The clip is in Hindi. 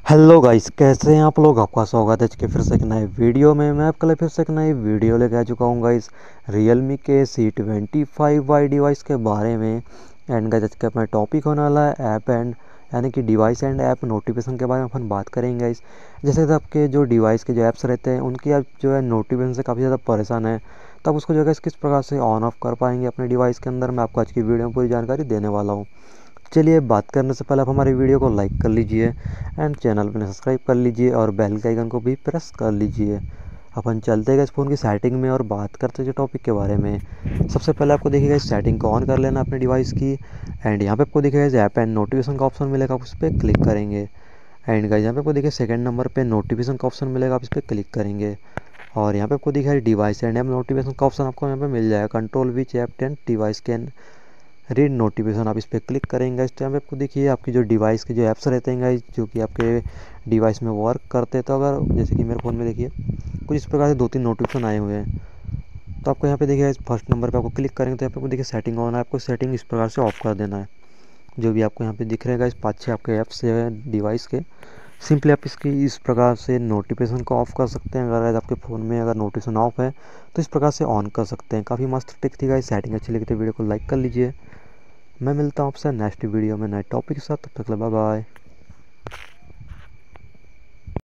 हेलो गाइस, कैसे हैं आप लोग। आपका स्वागत है आज के फिर से एक नए वीडियो में। मैं आपके लिए फिर से एक नई वीडियो लेके आ चुका हूँ गाइस, रियलमी के C25Y डिवाइस के बारे में। एंड गाइस आज का अपना टॉपिक होने वाला है ऐप एंड यानी कि डिवाइस एंड ऐप नोटिफिकेशन के बारे में अपन बात करेंगे गाइस। जैसे कि आपके जो डिवाइस के जो ऐप्स रहते हैं उनकी आप जो है नोटिफिकेशन से काफ़ी ज़्यादा परेशान है, तब उसको जो है किस प्रकार से ऑन ऑफ कर पाएंगे अपने डिवाइस के अंदर, मैं आपको आज की वीडियो में पूरी जानकारी देने वाला हूँ। चलिए, बात करने से पहले आप हमारी वीडियो को लाइक कर लीजिए एंड चैनल पर सब्सक्राइब कर लीजिए और बेल के आइकन को भी प्रेस कर लीजिए। अपन चलते हैं इस फ़ोन की सेटिंग में और बात करते हैं टॉपिक के बारे में। सबसे पहले आपको देखिएगा इस सेटिंग को ऑन कर लेना अपने डिवाइस की। एंड यहाँ पे आपको दिखेगा इस ऐप एंड नोटिफिकेशन का ऑप्शन मिलेगा, आप उस पर क्लिक करेंगे। एंड गाइस यहाँ पे आपको देखिए सेकंड नंबर पे नोटिफिकेशन का ऑप्शन मिलेगा, आप इस पर क्लिक करेंगे। और यहाँ पे आपको दिखा है डिवाइस एंड ऐप नोटिफिकेशन का ऑप्शन आपको यहाँ पे मिल जाएगा, control which app and device can read notification, आप इस पर क्लिक करेंगे। इस टाइम पे आपको देखिए आपकी जो डिवाइस के जो ऐप्स रहते हैं गाइस, जो कि आपके डिवाइस में वर्क करते हैं, तो अगर जैसे कि मेरे फ़ोन में देखिए कुछ इस प्रकार से 2-3 नोटिफिकेशन आए हुए हैं, तो आपको यहाँ पे देखिए फर्स्ट नंबर पे आपको क्लिक करेंगे तो यहाँ पे आपको देखिए सेटिंग ऑन है, आपको सेटिंग इस प्रकार से ऑफ कर देना है। जो भी आपको यहाँ पे दिख रहेगा इस 5-6 आपके ऐप्स है डिवाइस के, सिंपली आप इसकी इस प्रकार से नोटिफिकेशन को ऑफ कर सकते हैं। अगर आपके फ़ोन में अगर नोटिफिकेशन ऑफ है तो इस प्रकार से ऑन कर सकते हैं। काफ़ी मस्त टिक थी गाइस, सेटिंग अच्छी लगी तो वीडियो को लाइक कर लीजिए। मैं मिलता हूँ आपसे नेक्स्ट वीडियो में नए टॉपिक के साथ, तब तक बाय बाय।